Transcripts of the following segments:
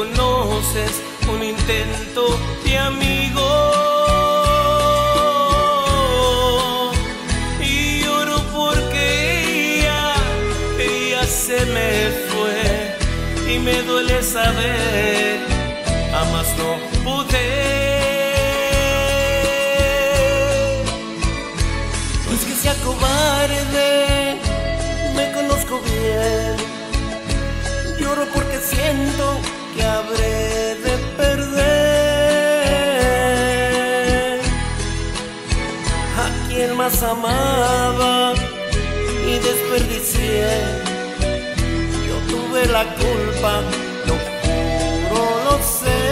reconoces un intento de amigo. Y lloro porque ella se me fue, y me duele saber, jamás no pude. No es que sea cobarde, me conozco bien. Lloro porque siento que habré de perder a quien más amaba y desperdicié. Yo tuve la culpa, lo juro, lo sé.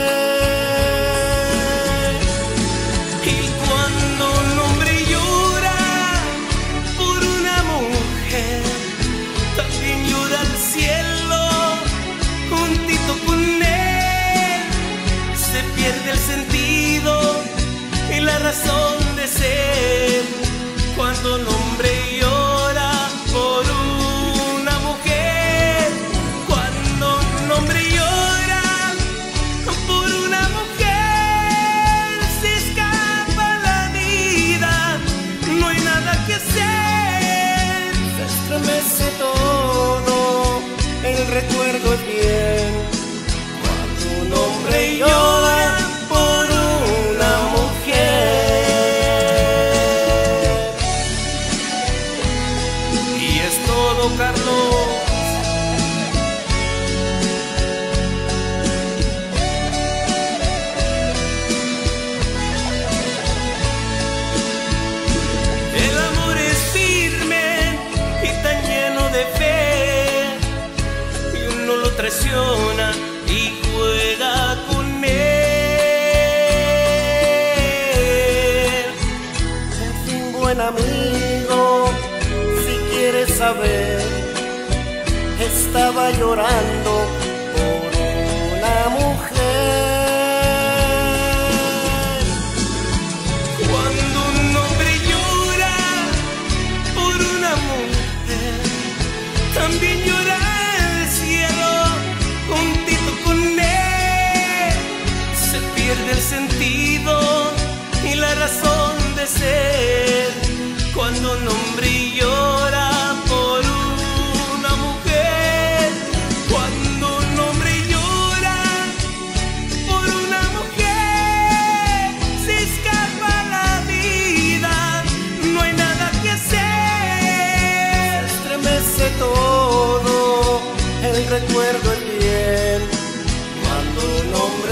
Y cuando un hombre llora por una mujer, también llora el cielo juntito con él. Se pierde el sentido y la razón de ser cuando un hombre llora por una mujer. Cuando un hombre llora por una mujer, se escapa la vida, no hay nada que hacer. Se estremece todo, el recuerdo es bien. Cuando un hombre llora por una mujer. Y es todo, Carlos. El amor es firme y tan lleno de fe, lo traiciona y juega con él. En fin, buen amigo, si quieres saber, estaba llorando por una mujer. Cuando un hombre llora por una mujer, también llora el sentido y la razón de ser cuando un hombre llora por una mujer. Cuando un hombre llora por una mujer, se escapa la vida, no hay nada que hacer. Se estremece todo, el recuerdo es bien. Cuando un hombre